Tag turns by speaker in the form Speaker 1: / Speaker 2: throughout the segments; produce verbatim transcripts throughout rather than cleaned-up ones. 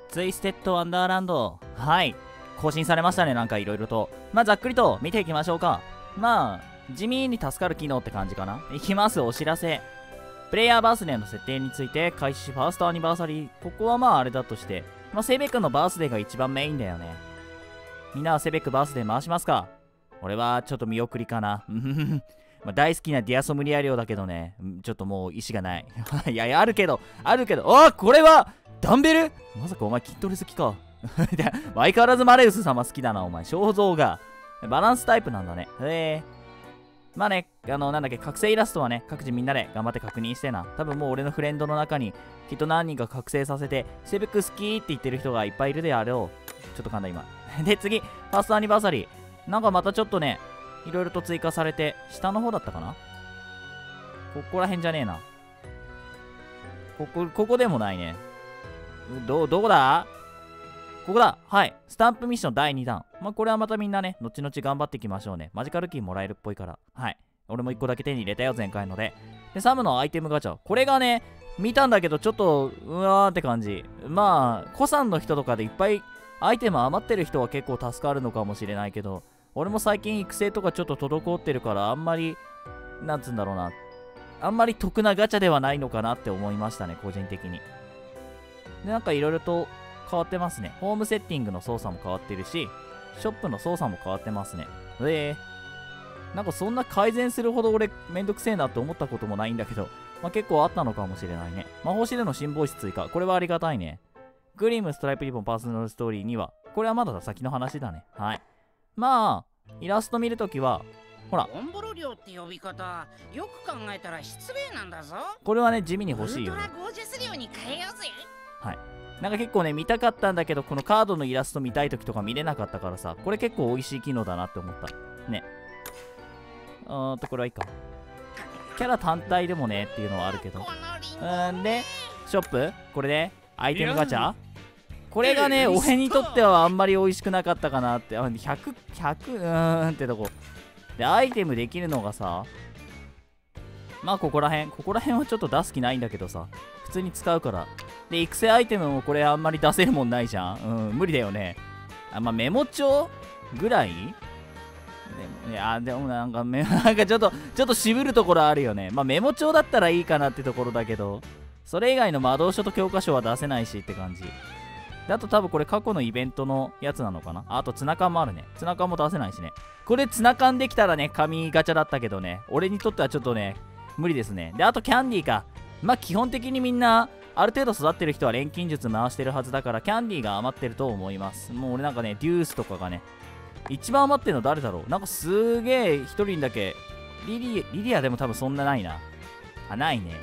Speaker 1: ツイステッドワンダーランド。はい。更新されましたね、なんかいろいろと。まあ、ざっくりと見ていきましょうか。まあ、地味に助かる機能って感じかな。いきます、お知らせ。プレイヤーバースデーの設定について、開始ファーストアニバーサリー。ここはまああれだとして、まあ、セベクのバースデーが一番メインだよね。みんなはセベクバースデー回しますか？俺はちょっと見送りかな。まあ大好きなディアソムリア寮だけどね、ちょっともう意志がない。いやいや、あるけど、あるけど、おこれはダンベル？まさかお前筋トレ好きか。相変わらずマレウス様好きだな、お前。肖像が。バランスタイプなんだね。へえ。まあね、あの、なんだっけ、覚醒イラストはね、各自みんなで頑張って確認してな。多分もう俺のフレンドの中に、きっと何人か覚醒させて、セベク好きって言ってる人がいっぱいいるであろう。ちょっと噛んだ今。で、次、ファーストアニバーサリー。なんかまたちょっとね、いろいろと追加されて、下の方だったかな？ここら辺じゃねえな。ここ、ここでもないね。ど、どこだ？ここだ。はい。スタンプミッションだいにだん。まあ、これはまたみんなね、後々頑張っていきましょうね。マジカルキーもらえるっぽいから。はい。俺もいっこだけ手に入れたよ、前回ので。で、サムのアイテムガチャ。これがね、見たんだけど、ちょっと、うわーって感じ。まあ、古参の人とかでいっぱいアイテム余ってる人は結構助かるのかもしれないけど、俺も最近育成とかちょっと滞ってるから、あんまり、なんつうんだろうな。あんまり得なガチャではないのかなって思いましたね、個人的に。で、なんかいろいろと変わってますね。ホームセッティングの操作も変わってるし、ショップの操作も変わってますね。えー、なんかそんな改善するほど俺めんどくせえなって思ったこともないんだけど、まあ、結構あったのかもしれないね。魔法師での新ボイス追加。これはありがたいね。グリームストライプリボンパーソナルストーリーには、これはまだ先の話だね。はい。まあ、イラスト見るときは、ほら。
Speaker 2: オンボロ寮って呼び方、よく考えたら失礼なんだぞ。
Speaker 1: これはね、地味に欲しいよ、ね。
Speaker 2: ウルトラゴージャス寮に変えようぜ。
Speaker 1: はい。なんか結構ね、見たかったんだけど、このカードのイラスト見たいときとか見れなかったからさ、これ結構美味しい機能だなって思った。ね。うーんと、これはいいか。キャラ単体でもねっていうのはあるけど。うんで、ショップこれで、アイテムガチャこれがね、俺にとってはあんまり美味しくなかったかなって。あ、ひゃく、ひゃく、うーんってとこ。で、アイテムできるのがさ、まあここら辺。ここら辺はちょっと出す気ないんだけどさ、普通に使うから。で、育成アイテムもこれあんまり出せるもんないじゃん。うん、無理だよね。あ、まあメモ帳ぐらいでもいや、でもなんかめ、なんかちょっと、ちょっと渋るところあるよね。まあメモ帳だったらいいかなってところだけど、それ以外の魔導書と教科書は出せないしって感じ。で、あと多分これ過去のイベントのやつなのかな。あとツナ缶もあるね。ツナ缶も出せないしね。これツナ缶できたらね、紙ガチャだったけどね。俺にとってはちょっとね、無理ですね。で、あとキャンディーか。まあ基本的にみんな、ある程度育ってる人は錬金術回してるはずだから、キャンディーが余ってると思います。もう俺なんかね、デュースとかがね、一番余ってるの誰だろう。なんかすげえ一人だけ、リリ、リリアでも多分そんなないな。あ、ないね。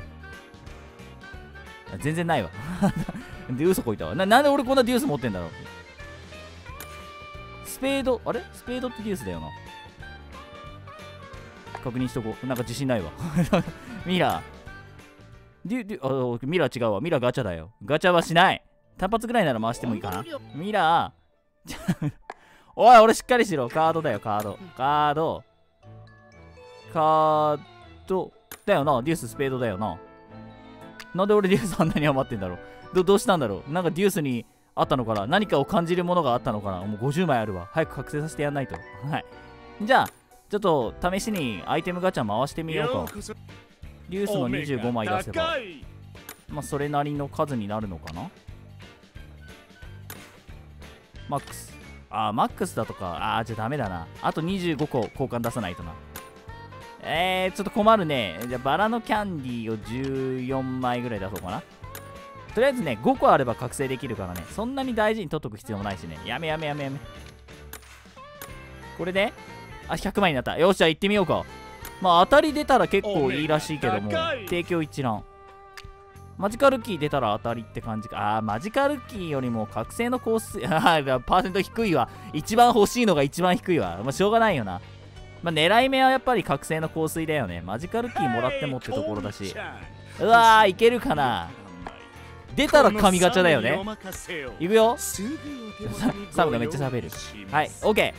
Speaker 1: 全然ないわ。で、嘘こいたわな。なんで俺こんなデュース持ってんだろう。スペード、あれスペードってデュースだよな。確認しとこう。なんか自信ないわ。ミラー。デュ、デュ、あ、ミラー違うわ。ミラーガチャだよ。ガチャはしない。単発ぐらいなら回してもいいかな。ミラー。おい、俺しっかりしろ。カードだよ、カード。カード。カード。だよな。デュース、スペードだよな。なんで俺デュースあんなに余ってんだろう。ど、どうしたんだろう。なんかデュースにあったのかな。何かを感じるものがあったのかな。もうごじゅうまいあるわ。早く覚醒させてやんないと。はい。じゃあ、ちょっと試しにアイテムガチャ回してみようか。デュースのにじゅうごまい出せば、まあそれなりの数になるのかな。マックス。あー、マックスだとか。あー、じゃあダメだな。あとにじゅうごこ交換出さないとな。えー、ちょっと困るね。じゃあバラのキャンディーをじゅうよんまいぐらい出そうかな。とりあえずね、ごこあれば覚醒できるからね。そんなに大事に取っとく必要もないしね。やめやめやめやめ。これで、あ、ひゃくまいになった。よっしゃ、行ってみようか。まあ、当たり出たら結構いいらしいけども、提供一覧。マジカルキー出たら当たりって感じか。あー、マジカルキーよりも覚醒のコース、あー、パーセント低いわ。一番欲しいのが一番低いわ。まあ、しょうがないよな。まあ、狙い目はやっぱり覚醒の香水だよね。マジカルキーもらってもってところだし。うわー、いけるかな。出たら神ガチャだよね。いくよ。サムがめっちゃ喋る。はい、オッケ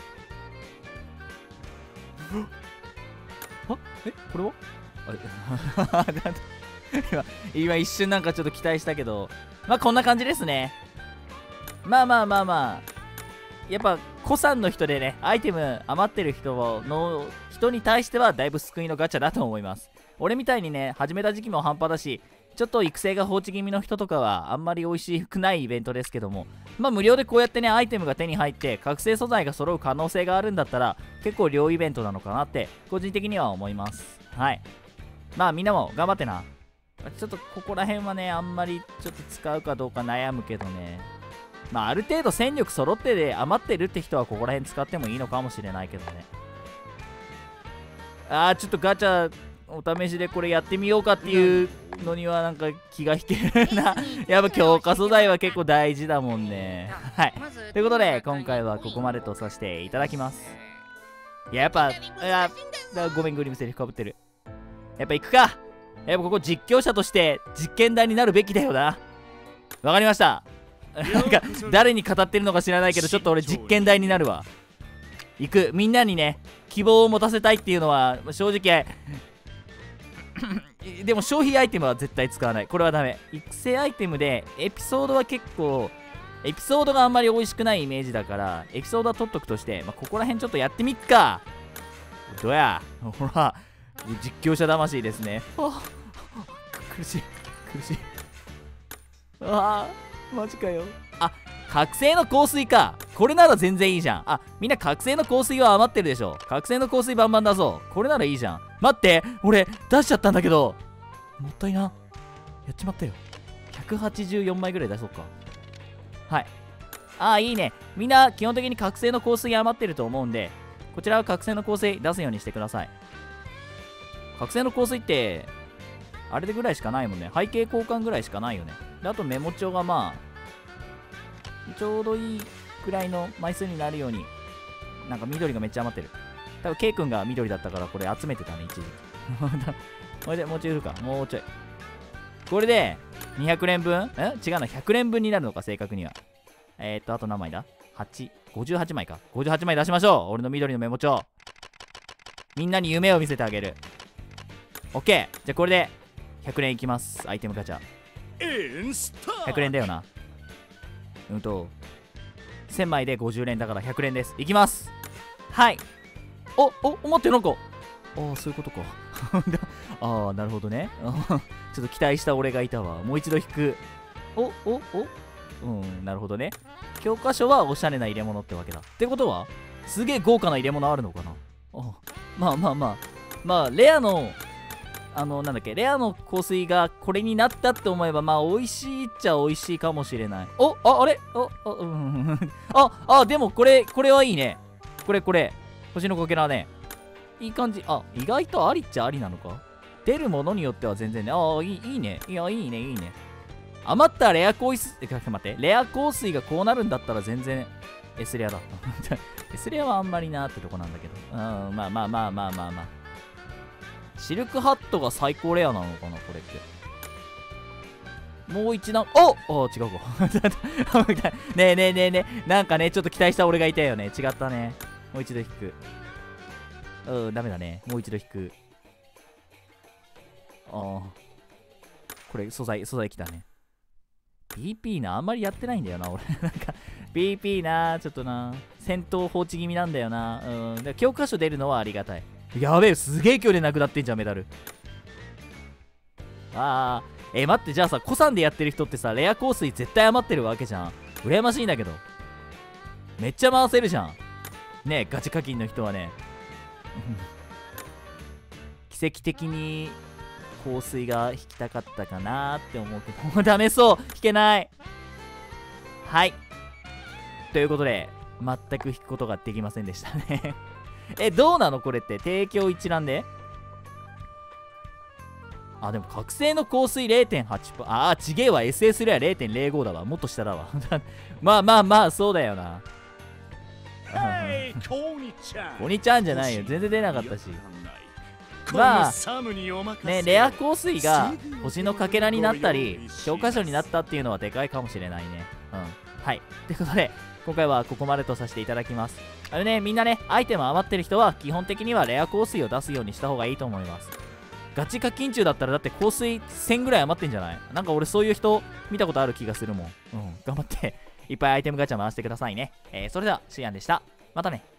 Speaker 1: ー。あ、え、これはあれ今、今一瞬なんかちょっと期待したけど、まあこんな感じですね。 まあまあまあまあやっぱ古参の人でねアイテム余ってる人の人に対してはだいぶ救いのガチャだと思います。俺みたいにね始めた時期も半端だし、ちょっと育成が放置気味の人とかはあんまり美味しくないイベントですけども、まあ無料でこうやってねアイテムが手に入って覚醒素材が揃う可能性があるんだったら結構両イベントなのかなって個人的には思います。はい、まあみんなも頑張ってな。ちょっとここら辺はねあんまりちょっと使うかどうか悩むけどね、まあある程度戦力揃ってで余ってるって人はここら辺使ってもいいのかもしれないけどね。あーちょっとガチャお試しでこれやってみようかっていうのにはなんか気が引けるなやっぱ強化素材は結構大事だもんね。はい、ということで今回はここまでとさせていただきます。いややっぱあごめんグリムセリフかぶってる。やっぱ行くか。やっぱここ実況者として実験台になるべきだよな。わかりました。なんか誰に語ってるのか知らないけどちょっと俺実験台になるわ。行く。みんなにね希望を持たせたいっていうのは正直でも消費アイテムは絶対使わない。これはダメ。育成アイテムでエピソードは結構エピソードがあんまり美味しくないイメージだからエピソードは取っとくとして、まあ、ここら辺ちょっとやってみっか。どうやほら実況者魂ですね。あ苦しい苦しい。ああマジかよ。あ覚醒の香水か。これなら全然いいじゃん。あみんな覚醒の香水は余ってるでしょ。覚醒の香水バンバンだぞ。これならいいじゃん。待って俺出しちゃったんだけどもったいな。やっちまったよ。ひゃくはちじゅうよんまいぐらい出そうか。はい。ああいいね。みんな基本的に覚醒の香水余ってると思うんでこちらは覚醒の香水出すようにしてください。覚醒の香水ってあれでぐらいしかないもんね。背景交換ぐらいしかないよね。であとメモ帳がまあちょうどいいくらいの枚数になるように。なんか緑がめっちゃ余ってる。多分 K 君が緑だったからこれ集めてたね一時期これでもうちょいいるか。もうちょい。これでにひゃくれんぶんえ違うなひゃくれんぶんになるのか正確には。えーっとあと何枚だ はち、ごじゅうはちまいか。ごじゅうはちまい出しましょう。俺の緑のメモ帳。みんなに夢を見せてあげる。 OK。 じゃあこれでひゃくれんいきます。アイテムガチャひゃくれんだよな。うんとせんまいでごじゅうれんだからひゃくれんです。いきます。はい。おお待ってなんかああそういうことかああなるほどねちょっと期待した俺がいたわ。もう一度引く。おおおうんなるほどね。教科書はおしゃれな入れ物ってわけだ。ってことはすげえ豪華な入れ物あるのかな。あまあまあまあまあレアのあのなんだっけレアの香水がこれになったって思えばまあ美味しいっちゃ美味しいかもしれない。おああれああうんああでもこれこれはいいね。これこれ星のかけらねいい感じ。あ意外とありっちゃありなのか。出るものによっては全然ね。ああいいいいね。いやいいねいいね。余ったレア香水え待ってレア香水がこうなるんだったら全然 S レアだS レアはあんまりなーってとこなんだけどうんまあまあまあまあまあまあシルクハットが最高レアなのかなこれって。もう一段おあ違うかねえねえねえねえなんかねちょっと期待した俺がいたよね。違ったね。もう一度引く。うんダメだね。もう一度引く。ああこれ素材素材きたね。 ピーピー なあんまりやってないんだよな俺なんか ピーピー なちょっとな戦闘放置気味なんだよな。うんだから教科書出るのはありがたい。やべえすげえ距離なくなってんじゃんメダル。ああえー、待ってじゃあさ古参でやってる人ってさレア香水絶対余ってるわけじゃん。羨ましいんだけどめっちゃ回せるじゃんねえガチ課金の人はね奇跡的に香水が引きたかったかなーって思うけどもうダメそう引けない。はいということで全く引くことができませんでしたねえどうなのこれって提供一覧であでも覚醒の香水 れいてんはち ああちげえわ エスエス レア れいてんれいご だわ。もっと下だわまあまあまあそうだよなコニちゃんじゃないよ全然出なかったしまあねレア香水が星のかけらになったり教科書になったっていうのはでかいかもしれないね。うんはいということで今回はここまでとさせていただきます。あれねみんなねアイテム余ってる人は基本的にはレア香水を出すようにした方がいいと思います。ガチ課金中だったらだって香水せんぐらい余ってんじゃない。なんか俺そういう人見たことある気がするもん。うん頑張っていっぱいアイテムガチャ回してくださいね。えー、それではシアンでした。またね。